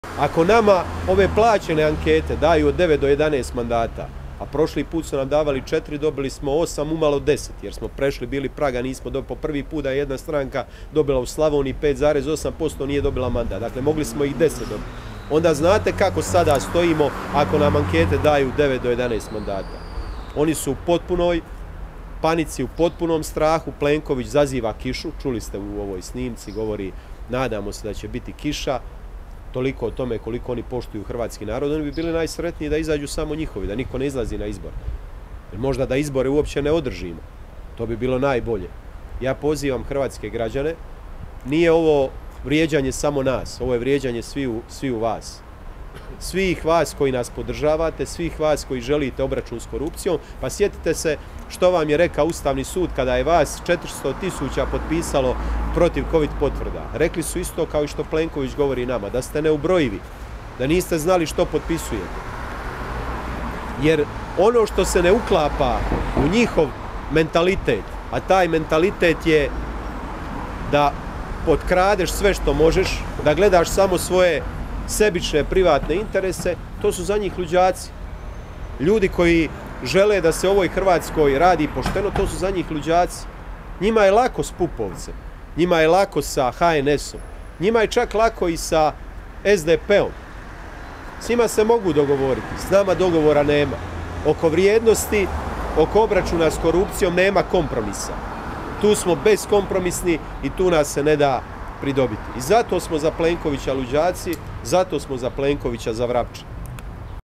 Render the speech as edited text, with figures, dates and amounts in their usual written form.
Ako nama ove plaćene ankete daju od 9 do 11 mandata, a prošli put su nam davali 4, dobili smo 8, umalo 10, jer smo prešli bili praga, nismo dobili po prvi put da je jedna stranka dobila u Slavoniji 5,8%, nije dobila mandat. Dakle, mogli smo ih 10 dobiti. Onda znate kako sada stojimo ako nam ankete daju 9 do 11 mandata. Oni su u potpunoj panici, u potpunom strahu. Plenković zaziva kišu, čuli ste u ovoj snimci, govori nadamo se da će biti kiša. Toliko o tome koliko oni poštuju hrvatski narod, oni bi bili najsretniji da izađu samo njihovi, da niko ne izlazi na izbor. Jer možda da izbore uopće ne održimo. To bi bilo najbolje. Ja pozivam hrvatske građane, nije ovo vrijeđanje samo nas, ovo je vrijeđanje sviju vas. Svih vas koji nas podržavate, svih vas koji želite obračun s korupcijom, pa sjetite se što vam je rekao Ustavni sud kada je vas 400.000 potpisalo protiv COVID potvrda. Rekli su isto kao i što Plenković govori nama, da ste neubrojivi, da niste znali što potpisujete. Jer ono što se ne uklapa u njihov mentalitet, a taj mentalitet je da potkradeš sve što možeš, da gledaš samo svoje sebične privatne interese, to su za njih luđaci. Ljudi koji žele da se u ovoj Hrvatskoj radi pošteno, to su za njih luđaci. Njima je lako s Pupovcem, njima je lako sa HNS-om, njima je čak lako i sa SDP-om. S njima se mogu dogovoriti, s nama dogovora nema. Oko vrijednosti, oko obračuna s korupcijom nema kompromisa. Tu smo beskompromisni i tu nas se ne da pridobiti. I zato smo za Plenkovića luđaci, zato smo za Plenkovića za vrapče.